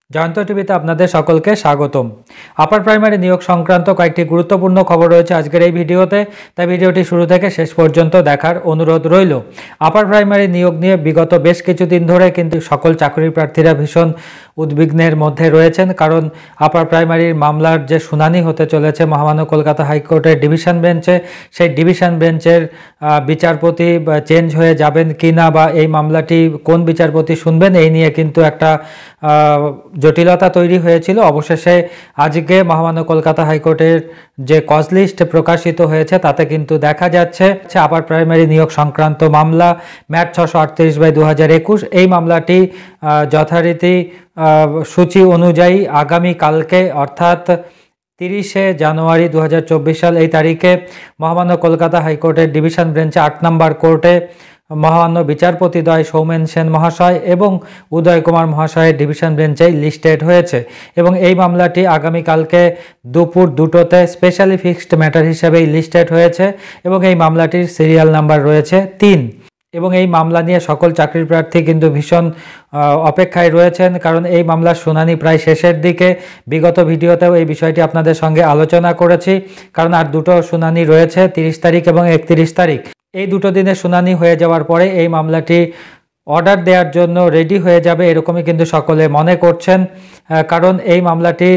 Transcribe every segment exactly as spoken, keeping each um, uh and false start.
জয়ন্ত টিভিতে আপনাদের সকলকে স্বাগতম। আপার প্রাইমারি নিয়োগ সংক্রান্ত কয়েকটি গুরুত্বপূর্ণ খবর রয়েছে আজকের এই ভিডিওতে, তাই ভিডিওটি শুরু থেকে শেষ পর্যন্ত দেখার অনুরোধ রইল। আপার প্রাইমারি নিয়োগ নিয়ে বিগত বেশ কিছুদিন ধরে কিন্তু সকল চাকরি প্রার্থীরা ভীষণ উদ্বিগ্নের মধ্যে রয়েছেন, কারণ আপার প্রাইমারির মামলার যে শুনানি হতে চলেছে মহামান্য কলকাতা হাইকোর্টের ডিভিশন বেঞ্চে, সেই ডিভিশন বেঞ্চের বিচারপতি চেঞ্জ হয়ে যাবেন কি না বা এই মামলাটি কোন বিচারপতি শুনবেন এই নিয়ে কিন্তু একটা জটিলতা তৈরি হয়েছিল। অবশেষে আজকে মহামান্য কলকাতা হাইকোর্টের যে কজ লিস্ট প্রকাশিত হয়েছে তাতে কিন্তু দেখা যাচ্ছে আপার প্রাইমারি নিয়োগ সংক্রান্ত মামলা ম্যাট ছশো আটত্রিশ বাই দু হাজার একুশ এই মামলাটি যথারীতি সূচি অনুযায়ী আগামী কালকে অর্থাৎ তিরিশে জানুয়ারি দু হাজার চব্বিশ সাল এই তারিখে মহামান্য কলকাতা হাইকোর্টের ডিভিশন বেঞ্চে আট নম্বর কোর্টে মহামান্য বিচারপতিদ্বয় সৌমেন সেন মহাশয় এবং উদয় কুমার মহাশয়ের ডিভিশন বেঞ্চে লিস্টেড হয়েছে এবং এই মামলাটি আগামীকালকে দুপুর দুটোতে স্পেশালি ফিক্সড ম্যাটার হিসেবেই লিস্টেড হয়েছে এবং এই মামলাটির সিরিয়াল নাম্বার রয়েছে তিন। এবং এই মামলা নিয়ে সকল চাকরি প্রার্থী কিন্তু ভীষণ অপেক্ষায় রয়েছেন, কারণ এই মামলার শুনানি প্রায় শেষের দিকে। বিগত ভিডিওতেও এই বিষয়টি আপনাদের সঙ্গে আলোচনা করেছি, কারণ আর দুটো শুনানি রয়েছে, তিরিশ তারিখ এবং একত্রিশ তারিখ। এই দুটো দিনের শুনানি হয়ে যাওয়ার পরে এই মামলাটি অর্ডার দেওয়ার জন্য রেডি হয়ে যাবে এরকমই কিন্তু সকলে মনে করছেন, কারণ এই মামলাটি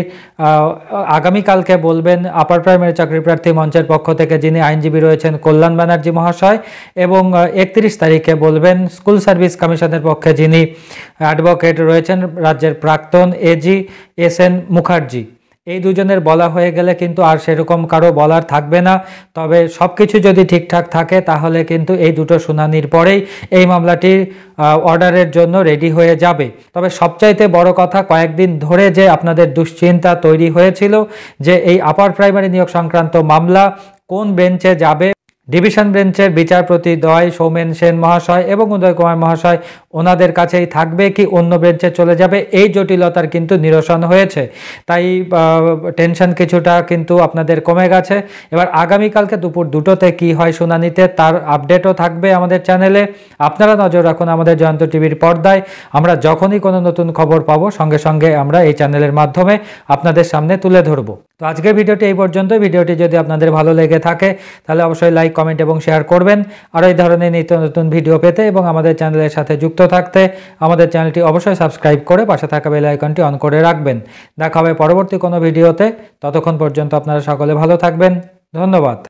আগামীকালকে বলবেন আপার প্রাইমারি চাকরি প্রার্থী মঞ্চের পক্ষ থেকে যিনি আইনজীবী রয়েছেন কল্যাণ ব্যানার্জি মহাশয়, এবং একত্রিশ তারিখে বলবেন স্কুল সার্ভিস কমিশনের পক্ষে যিনি অ্যাডভোকেট রয়েছেন রাজ্যের প্রাক্তন এজি এস এন মুখার্জি। এই দুজনের বলা হয়ে গেলে কিন্তু আর সেরকম কারো বলার থাকবে না। তবে সব কিছু যদি ঠিকঠাক থাকে তাহলে কিন্তু এই দুটো শুনানির পরেই এই মামলাটির অর্ডারের জন্য রেডি হয়ে যাবে। তবে সবচাইতে বড় কথা, কয়েকদিন ধরে যে আপনাদের দুশ্চিন্তা তৈরি হয়েছিল যে এই আপার প্রাইমারি নিয়োগ সংক্রান্ত মামলা কোন বেঞ্চে যাবে, ডিভিশন বেঞ্চের বিচারপতি দ্বয় সৌমেন সেন মহাশয় এবং উদয় কুমার মহাশয় ওনাদের কাছেই থাকবে কি অন্য বেঞ্চে চলে যাবে, এই জটিলতার কিন্তু নিরসন হয়েছে। তাই টেনশন কিছুটা কিন্তু আপনাদের কমে গেছে। এবার আগামীকালকে দুপুর দুটোতে কি হয় শুনানিতে তার আপডেটও থাকবে আমাদের চ্যানেলে। আপনারা নজর রাখুন আমাদের জয়ন্ত টিভির পর্দায়। আমরা যখনই কোনো নতুন খবর পাবো সঙ্গে সঙ্গে আমরা এই চ্যানেলের মাধ্যমে আপনাদের সামনে তুলে ধরবো। তো আজকের ভিডিওটি এই পর্যন্ত। ভিডিওটি যদি আপনাদের ভালো লেগে থাকে তাহলে অবশ্যই লাইক কমেন্ট এবং শেয়ার করবেন। আর এই ধরনের নিত্য নতুন ভিডিও পেতে এবং আমাদের চ্যানেলের সাথে যুক্ত থাকতে আমাদের চ্যানেলটি অবশ্যই সাবস্ক্রাইব করে পাশে থাকা বেল আইকনটি অন করে রাখবেন। দেখা হবে পরবর্তী কোনো ভিডিওতে। ততক্ষণ পর্যন্ত আপনারা সকলে ভালো থাকবেন। ধন্যবাদ।